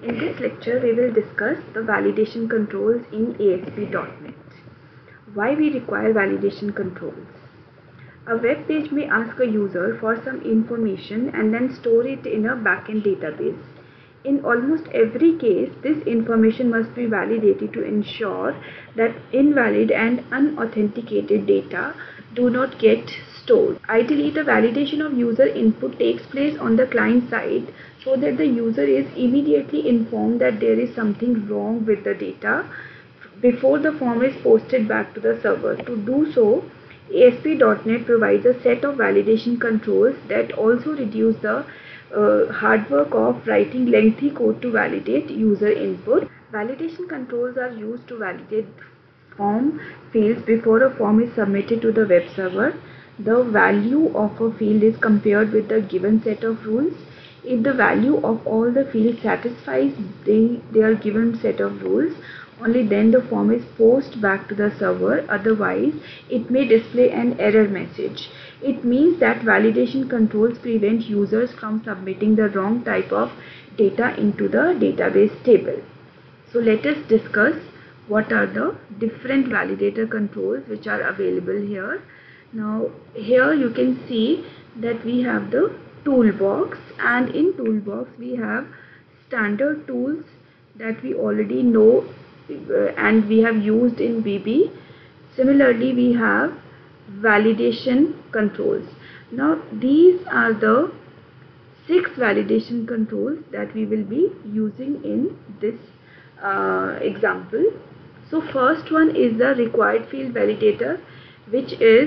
In this lecture, we will discuss the validation controls in ASP.NET. Why we require validation controls? A web page may ask a user for some information and then store it in a backend database. In almost every case, this information must be validated to ensure that invalid and unauthenticated data do not get stored. Ideally, the validation of user input takes place on the client side so that the user is immediately informed that there is something wrong with the data before the form is posted back to the server. To do so, ASP.NET provides a set of validation controls that also reduce the hard work of writing lengthy code to validate user input. Validation controls are used to validate form fields before a form is submitted to the web server. The value of a field is compared with the given set of rules. If the value of all the fields satisfies their given set of rules, only then the form is posted back to the server. Otherwise, it may display an error message. It means that validation controls prevent users from submitting the wrong type of data into the database table. So let us discuss what are the different validator controls which are available here. Now here you can see that we have the toolbox, and in toolbox we have standard tools that we already know and we have used in VB. Similarly, we have validation controls. Now these are the 6 validation controls that we will be using in this example. So first one is the required field validator, which is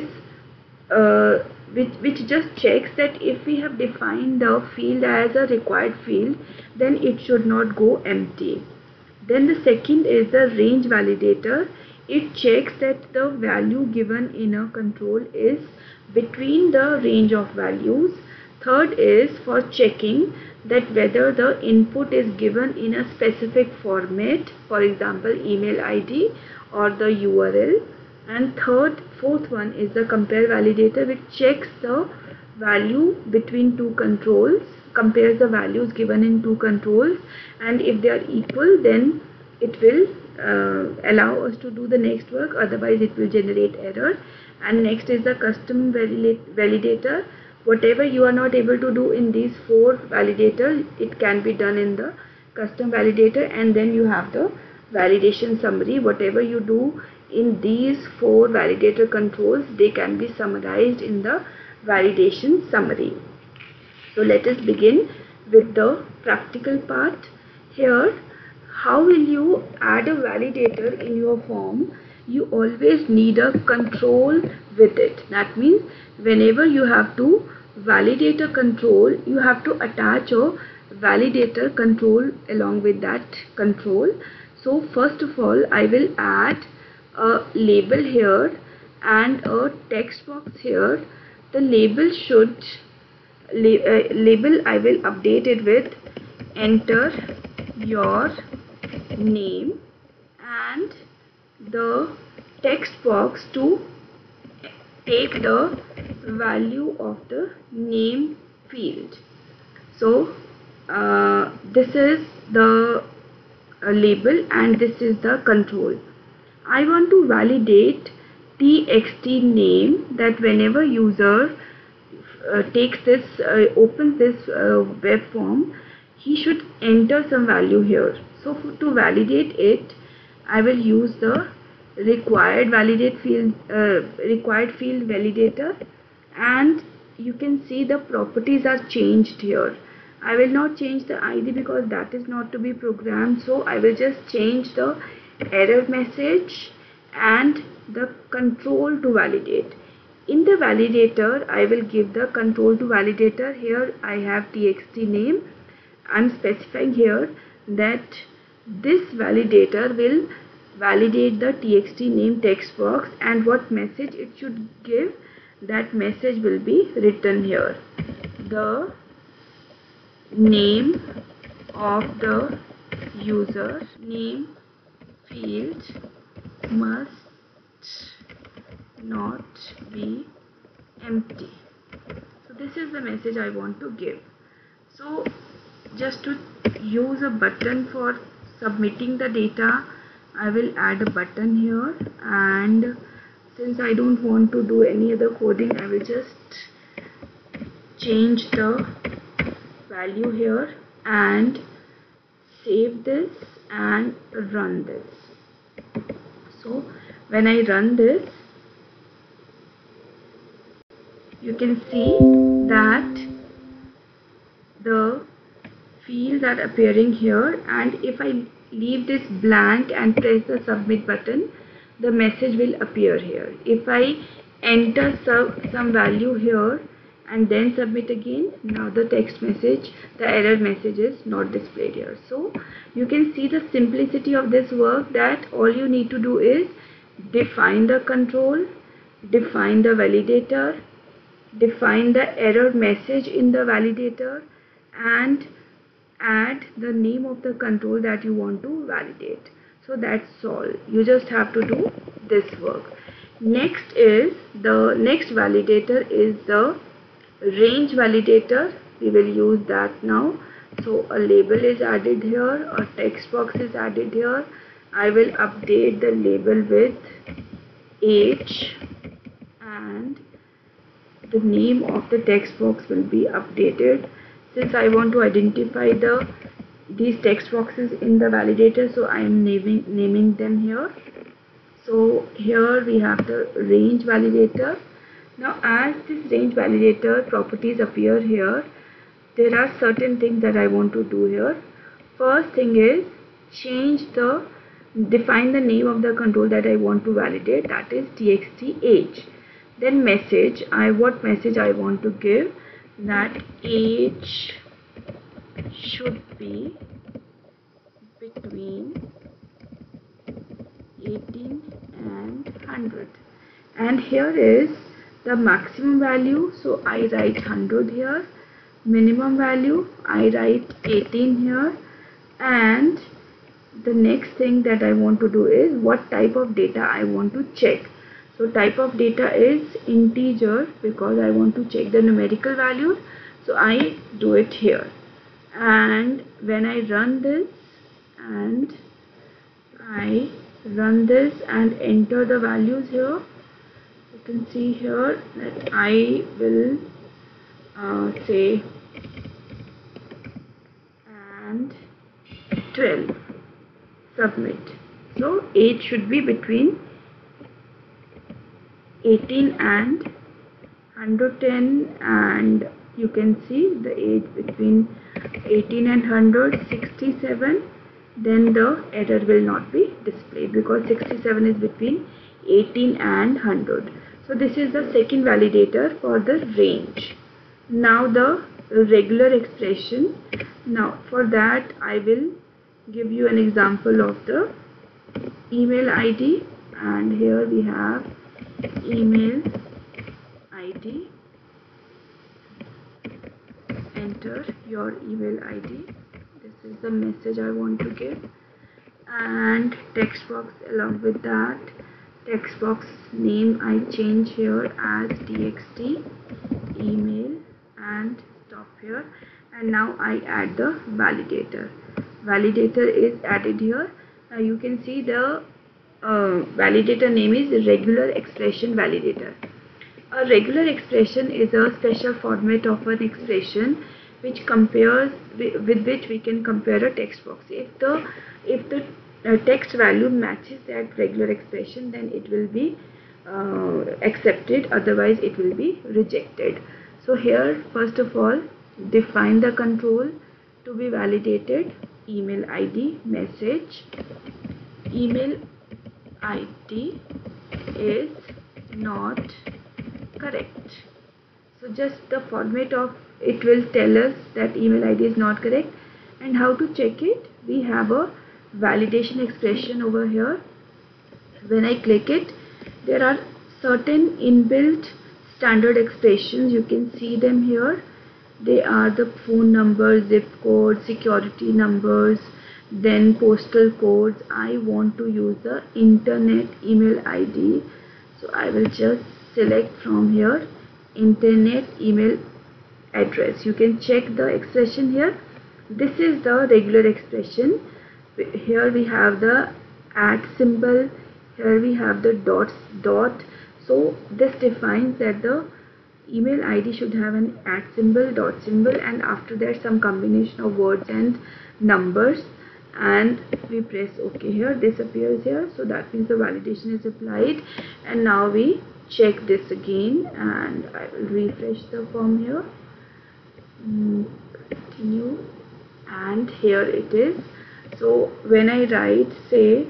which just checks that if we have defined the field as a required field, then it should not go empty. Then the second is the range validator. It checks that the value given in a control is between the range of values. Third is for checking that whether the input is given in a specific format, for example email ID or the URL. And fourth one is the compare validator, which checks the value between two controls, compares the values given in two controls, and if they are equal, then it will allow us to do the next work, otherwise it will generate error. And next is the custom validator. Whatever you are not able to do in these 4 validators, it can be done in the custom validator. And then you have the validation summary. Whatever you do in these 4 validator controls, they can be summarized in the validation summary. So let us begin with the practical part. Here, how will you add a validator in your form? You always need a control with it. That means whenever you have to validate a control, you have to attach a validator control along with that control. So first of all, I will add a label here and a text box here. The label should label I will update it with enter your name, and the text box to take the value of the name field. So this is the label and this is the control. I want to validate txt name, that whenever user takes this opens this web form, he should enter some value here. So to validate it, I will use the required field validator, and you can see the properties are changed here. I will not change the ID because that is not to be programmed, so I will just change the error message and the control to validate. In the validator, I will give the control to validator. Here I have txt name. I'm specifying here that this validator will validate the txt name text box, and what message it should give, that message will be written here. The name of the user name field must not be empty. So this is the message I want to give. So just to use a button for submitting the data, I will add a button here, and since I don't want to do any other coding, I will just change the value here and save this and run this. So when I run this, you can see that the fields are appearing here, and if I leave this blank and press the submit button, the message will appear here. If I enter some value here and then submit again, now the the error message is not displayed here. So you can see the simplicity of this work, that all you need to do is define the control, define the validator, define the error message in the validator, and add the name of the control that you want to validate. So that's all. You just have to do this work. Next validator is the range validator. We will use that now. So a label is added here, a text box is added here. I will update the label with age, and the name of the text box will be updated. Since I want to identify these text boxes in the validator, so I am naming them here. So here we have the range validator. Now as this range validator properties appear here, there are certain things that I want to do here. First thing is define the name of the control that I want to validate, that is txt age. Then message, what message I want to give, that age should be between 18 and 100. And here is the maximum value, so I write 100 here. Minimum value, I write 18 here. And the next thing that I want to do is what type of data I want to check. So type of data is integer, because I want to check the numerical values, so I do it here. And when I run this and enter the values here, you can see here that I will say and 12, submit. So age should be between 18 and 110, and you can see the age between 18 and 100, 67. Then the error will not be displayed, because 67 is between 18 and 100. So this is the second validator for the range. Now the regular expression. Now for that I will give you an example of the email ID, and here we have email ID. Enter your email ID. This is the message I want to give, and text box along with that. Text box name I change here as txt email and stop here. And now I add the validator. Validator is added here. Now you can see the validator name is regular expression validator. A regular expression is a special format of an expression which compares with which we can compare a text box. If the text value matches that regular expression, then it will be accepted, otherwise it will be rejected. So here first of all, define the control to be validated. Email ID message. Email ID is not correct. So just the format of it will tell us that email ID is not correct. And how to check it? We have a validation expression over here. When I click it, there are certain inbuilt standard expressions. You can see them here. They are the phone number, zip code, security numbers, then postal codes. I want to use the internet email ID, so I will just select from here internet email address. You can check the expression here. this is the regular expression. Here we have the @ symbol, here we have the dot. So this defines that the email ID should have an @ symbol, dot symbol, and after that some combination of words and numbers, and we press OK here. This appears here, so that means the validation is applied. And now we check this again, and I will refresh the form here. Continue, and here it is. So when I write, say,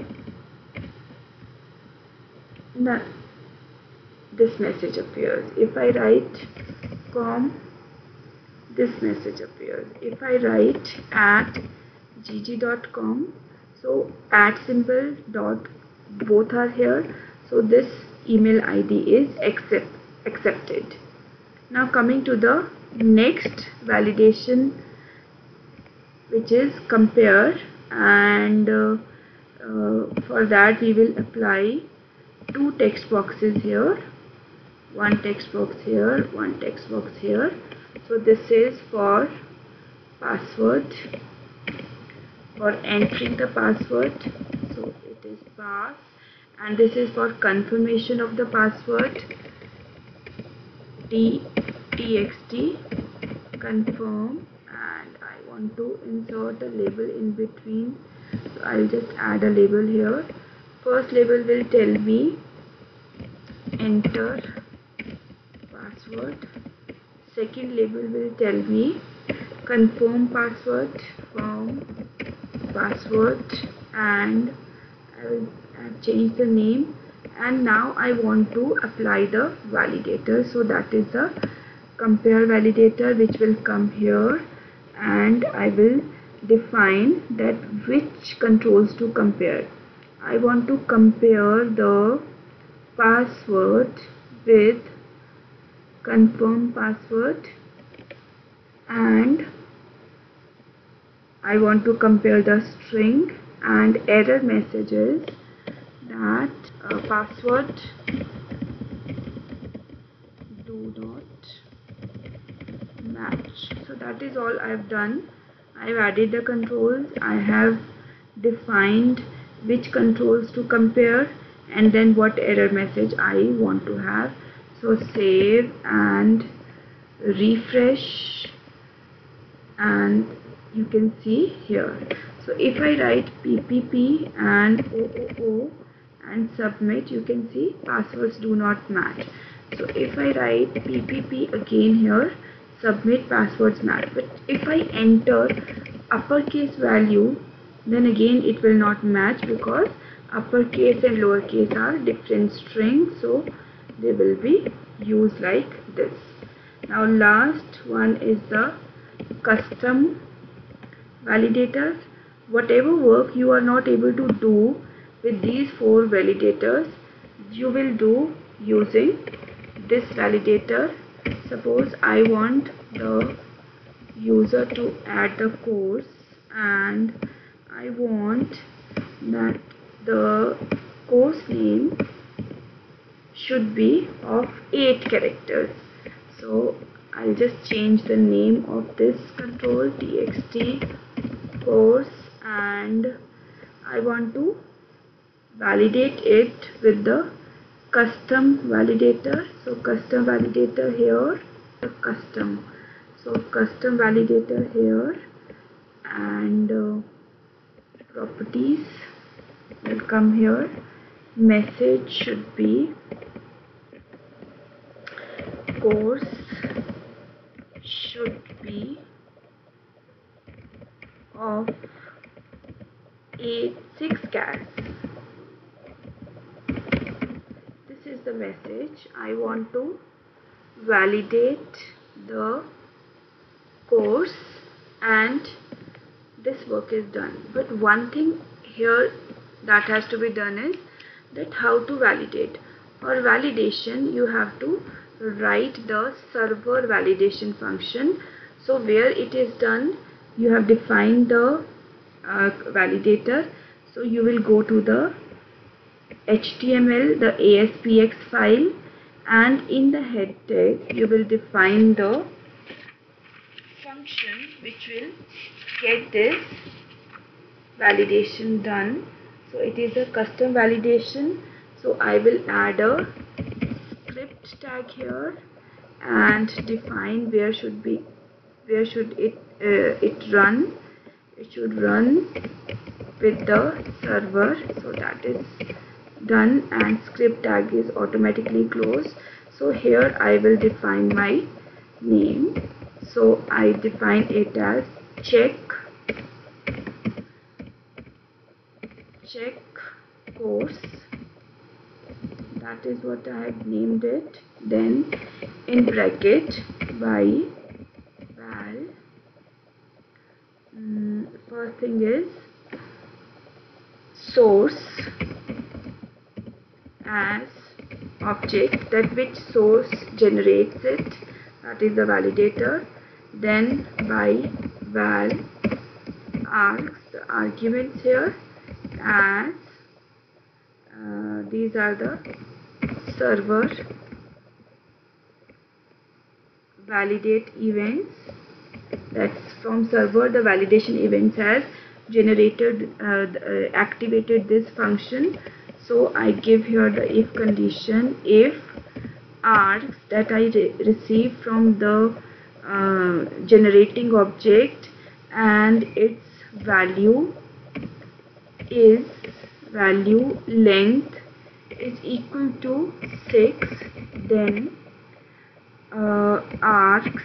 this message appears. If I write com, this message appears. If I write @gg.com, so @ symbol dot both are here, so this email ID is accepted. Now coming to the next validation, which is compare, and for that we will apply two text boxes here, one text box here, one text box here. So this is for password, for entering the password, so it is pass, and this is for confirmation of the password, txt confirm, and I want to insert a label in between, so I'll just add a label here. First label will tell me enter password, second label will tell me confirm password from password, and I will change the name. And now I want to apply the validator, so that is the compare validator, which will come here, and I will define that which controls to compare. I want to compare the password with confirm password, and I want to compare the string and error messages that password do not match. So that is all I have done. I have added the controls, I have defined which controls to compare, and then what error message I want to have. So save and refresh, and you can see here. So if I write PPP and OOO and submit, you can see passwords do not match. So if I write PPP again here, submit, passwords match. But if I enter uppercase value, then again it will not match, because uppercase and lowercase are different strings, so they will be used like this. Now last one is the custom validators. Whatever work you are not able to do with these four validators, you will do using this validator. Suppose I want the user to add the course, and I want that the course name should be of 8 characters. So I'll just change the name of this control, txt course, and I want to validate it with the custom validator. So custom validator here, the custom. So custom validator here, and properties will come here. Message should be course should be of 6 chars. This is the message. I want to validate the course, and this work is done. But one thing here that has to be done is that how to validate. For validation, you have to write the server validation function. So where it is done, you have defined the validator. So you will go to the HTML, the ASPX file, and in the head tag you will define the function which will get this validation done. So it is a custom validation. So I will add a script tag here and define where should it run. It should run with the server. So that is done, and script tag is automatically closed. So here I will define my name. So I define it as check course. That is what I have named it. Then in bracket by val, first thing is source as object, that which source generates it, that is the validator. Then by val args, the arguments here, as these are the server validate events. That's from server the validation events has generated activated this function. So I give here the if condition, if args that I receive from the generating object and its value length is equal to 6, then args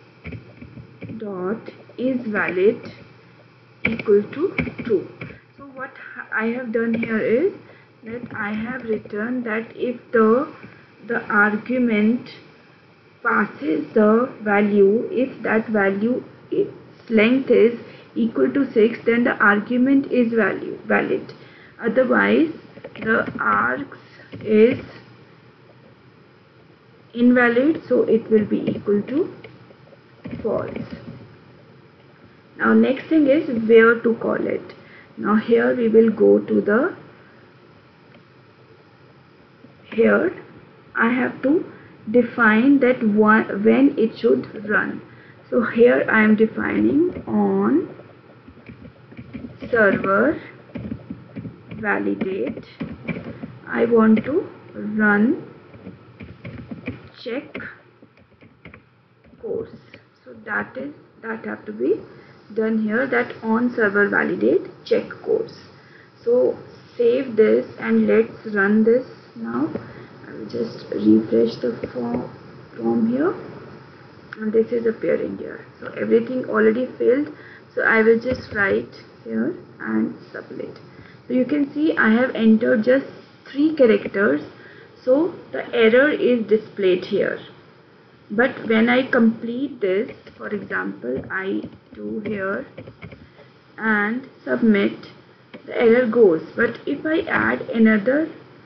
dot is valid equal to true. So what I have done here is that I have written that if the argument passes the value, if that value its length is equal to 6, then the argument is valid. Otherwise the args is invalid, so it will be equal to false. Now next thing is where to call it. Now here we will go to the, here I have to define that when it should run. So here I am defining on server validate, I want to run check course. So that have to be done here, that on server validate check course. So save this and let's run this now. I will just refresh the form here, and this is appearing here. So everything already filled. So I will just write here and submit. So you can see I have entered just 3 characters, so the error is displayed here. But when I complete this, for example I do here and submit, the error goes. But if I add another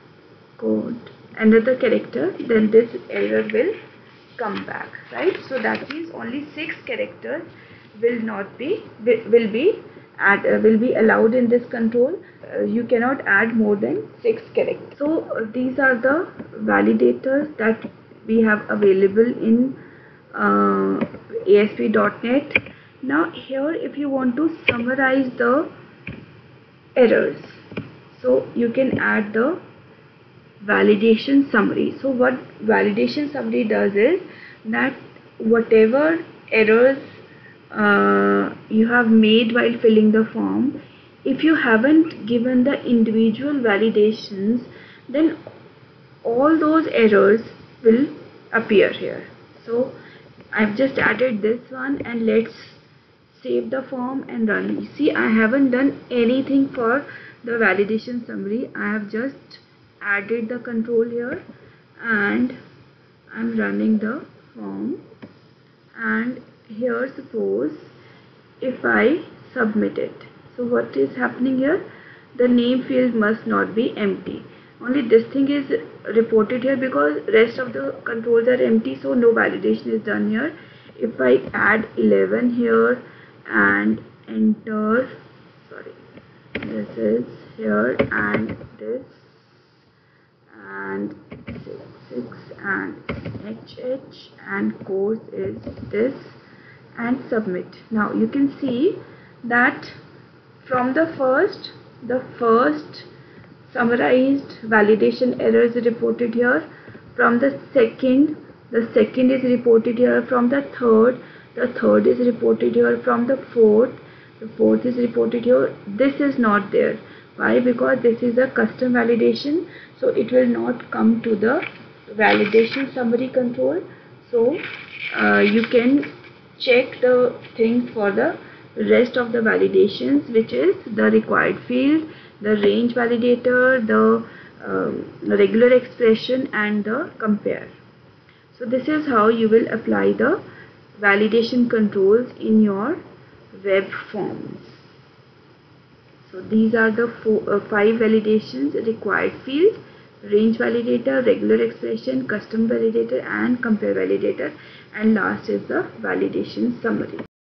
character, then this error will come back, right? So that means only 6 characters will be allowed in this control. You cannot add more than 6 characters. So these are the validators that we have available in ASP.NET. Now here if you want to summarize the errors, so you can add the validation summary. So what validation summary does is that whatever errors you have made while filling the form, if you haven't given the individual validations, then all those errors will appear here. So I've just added this one, and let's save the form and run. You see, I haven't done anything for the validation summary. I have just added the control here and I'm running the form. And here suppose if I submit it, so what is happening here? The name field must not be empty. Only this thing is reported here because rest of the controls are empty, so no validation is done here. If I add 11 here and enter, this is here and this and 6 and HH and course is this and submit. Now you can see that from the first summarized validation error is reported here. From the second is reported here. From the third is reported here. From the fourth is reported here. This is not there. Why? Because this is a custom validation, so it will not come to the validation summary control. So you can check the things for the rest of the validations, which is the required field, the range validator, the regular expression, and the compare. So this is how you will apply the validation controls in your web forms. So these are the 5 validations: required field, range validator, regular expression, custom validator, and compare validator, and last is the validation summary.